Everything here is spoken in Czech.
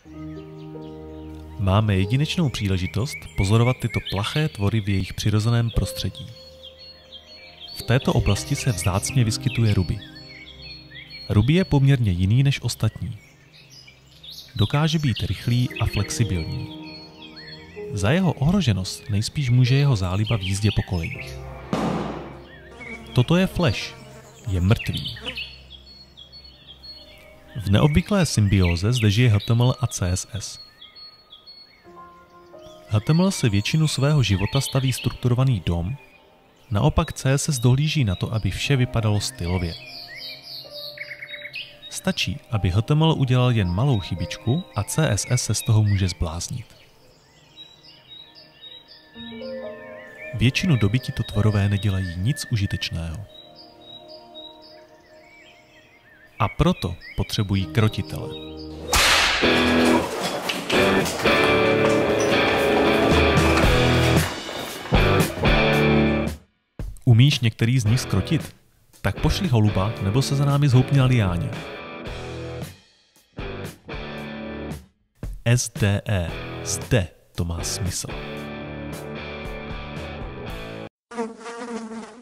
Máme jedinečnou příležitost pozorovat tyto plaché tvory v jejich přirozeném prostředí. V této oblasti se vzácně vyskytuje ruby. Ruby je poměrně jiný než ostatní. Dokáže být rychlý a flexibilní. Za jeho ohroženost nejspíš může jeho záliba v jízdě po kolejích. Toto je Flash. Je mrtvý. V neobvyklé symbióze zde žije HTML a CSS. HTML se většinu svého života staví strukturovaný dom, naopak CSS dohlíží na to, aby vše vypadalo stylově. Stačí, aby HTML udělal jen malou chybičku a CSS se z toho může zbláznit. Většinu doby tito tvorové nedělají nic užitečného. A proto potřebují krotitele. Umíš některý z nich zkrotit? Tak pošli holuba, nebo se za námi zhoupni na liáně. SDE. Zde to má smysl.